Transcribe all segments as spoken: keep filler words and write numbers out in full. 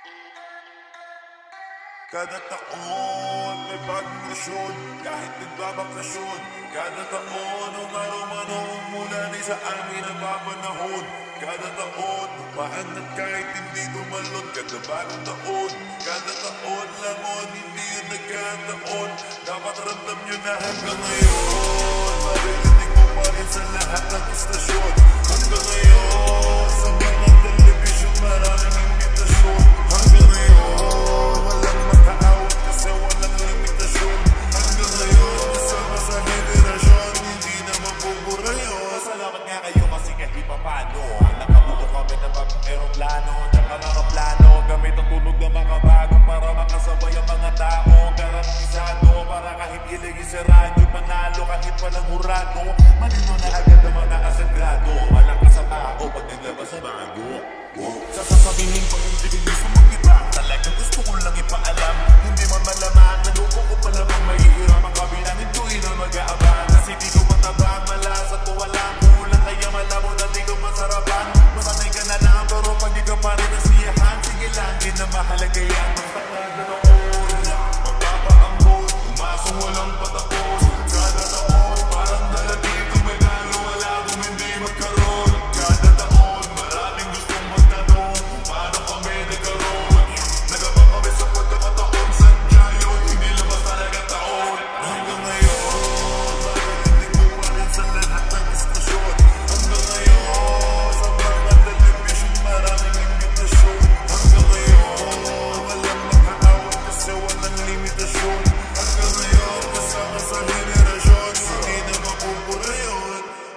Kada taon may bagong lusyon, kahit nagbabakasyon. Kada taon umaro-manong mula ni sa amin ang papanahon. Kada taon umaangat kahit hindi tumalon. Kada bagong taon, kada taon lamon, hindi yun nagkataon. Dapat ramdam nyo na hanggang ngayon maririnig mo pa rin sa lahat ng istasyon. Hanggang ngayon sa mga television maraming imitasyon. Hanggang ngayon walang makaawat kasi walang limitasyon. Hanggang ngayon kasama sa henerasyon, hindi na mabubura yun. Salamat nga kayo kasi kahit pa paano nakabuo kami ng bagong aeroplano. Tsaka mga plano gamit ang tunog ng mga bago para makasabay ang mga tao. Garantisado para kahit ilagay sa radyo, manalo kahit walang hurado. Malino na agad ang mga asagrado, malakas sa tao pag naglabas sa bago. Sasasabihin ko hindi ko gusto mag-iba, talagang gusto ko lang ipaalam. Hindi man malaman, naluko ko pa lamang maiiram ang kabilang. Hintuin ang mag-aabang kasi di ko matabang, malas at walang kulang. Kaya malabo na di ko masarapan. Masanay ka na lang pero pag di ka pa rin nasiyahan, sige lang, di na mahalaga yan. Magpakada noon, magpapaambon, umasong walang patakon. Kada taon, parang dalagito may gano, wala kung hindi magkaroon. Kada taon, maraming gustong magtanong kung paano kami nagkaroon. Nagabang kami sa pagkakataon, sadya yun, hindi labas talaga taon. Hanggang ngayon, maririnig mo pa rin sa lahat ng istasyon. Hanggang ngayon, sa mga television maraming imitasyon. Hanggang ngayon, walang makaawat kasi walang limitasyon. Hanggang ngayon, kasama sa henerasyon, hindi na mapupura yun.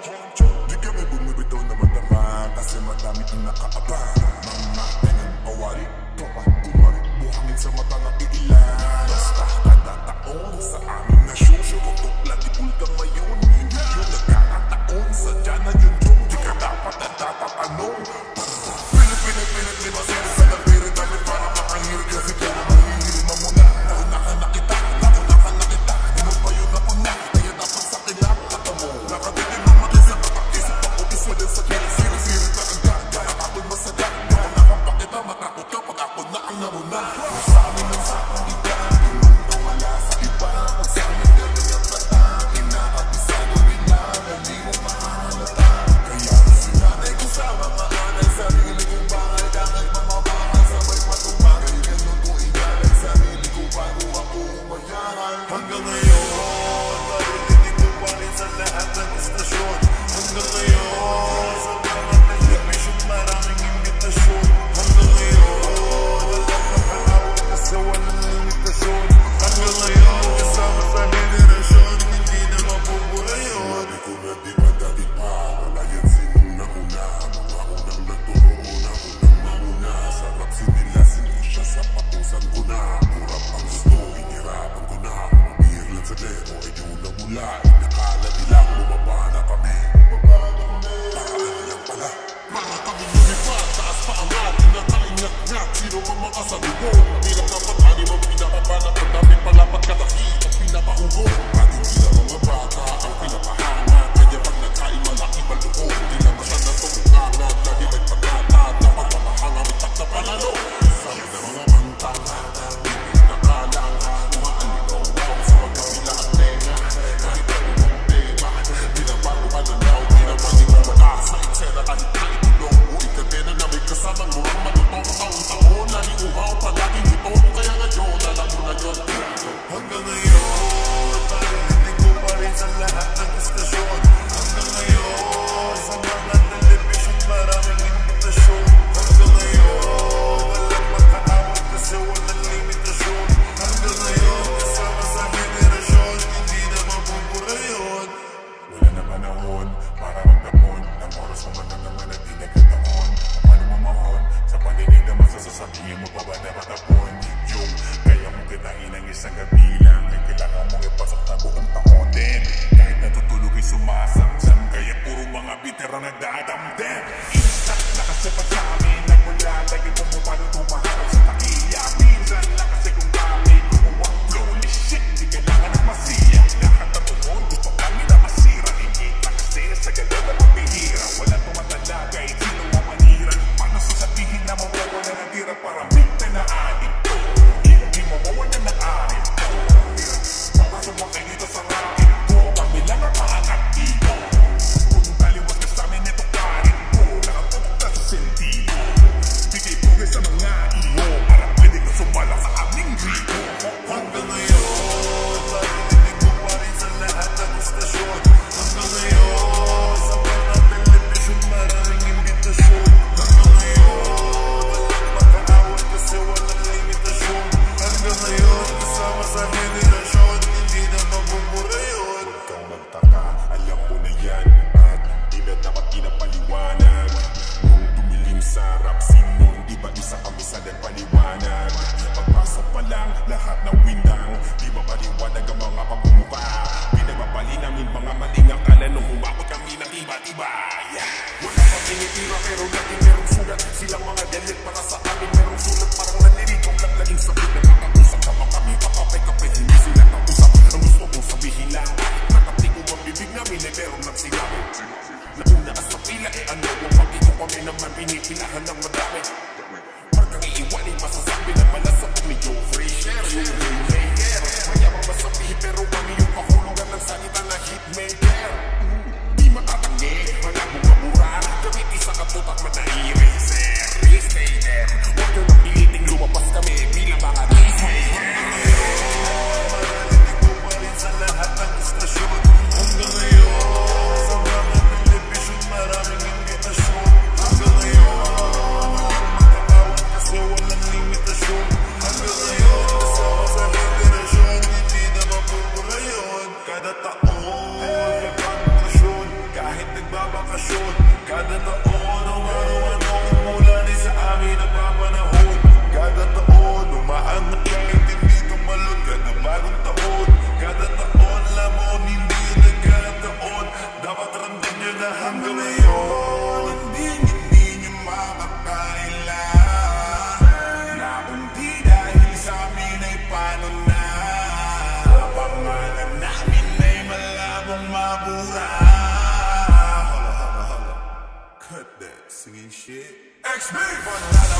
Di kami bumibitaw na madama kasi madami ang nakaabang. Mga tengang pawari, tropa, kumari, buhangin sa mata ng iilan. Basta kada taon sa aming nasyon, tutok lagi bulkang mayon. Hindi yun nagkakataon, sadya na yun yung di ka dapat nagtatanong. Pilit, pilit, pilit, di ba sila sa napirin namin para makahirig kasi kaya mahihirin mo muna. Nauna ka na kita, nauna ka na kita, di mo pa yun napuna, kaya dapat sa kinakata mo. Nakatitin mo mag-isip, nakakisip ako, iswa din sa kaya sirit-sirit na ang ganda. Ako'y masaya, ako nakapakita, matakot ka pag ako na ang naruna. Sa amin ang sakang ika, tulong na wala sa iba. Pag sa amin galing ang bata, kinakabisado nila na di mo mahalata. Kaya sinanay ko sa mga anay, sarili kong bakal, kahit mamamahal, sabay matumag. Kaya ganun ko inalay, sarili ko bago ako umayaran. Hanggang ngayon, maririnig mo pa rin sa lahat ng istasyon. Hanggang ngayon, sa mga television maraming imitasyon. Hanggang ngayon, walang makaawat kasi walang limitasyon. Hanggang ngayon, kasama sa henerasyon, hindi na mabubura yun. Sabi ko na di ba dati pa, wala yan sinuna-una. Mga unang nagturo, una-unang mauna. Sarap sinila, sinisya sa patusan ko na. Murap ang gusto, hinirapan ko na. Mabihir lang sa lero, ay yun na mula. Inakala nilang bumaba na kami. Para ano lang pala, para kami lumipad, taas pa angat. Tinakaingat-ngat, sino mang makasalubo. Bilang dapat ani mo pinapabanat, ang dami palapat kataki, ang pinapaubo. Ating sila mga bata, ang pinapahangat. Kaya pag nagkain malaki maluko, di na masyada tumungangat. Lagi may pagkata, dapat mapahanga, may takta panalo. Sabi ng mga bantang, hindi nakalang, umaalinaw sa magkabila at tenga. Kahit ano mong tema, binabago pananaw, binabalik mo mag-asa, eksena kahit na itulong. Uwi ka din na may kasamang murang malutong taon-taon, naliuhaw palaging Shit. X B!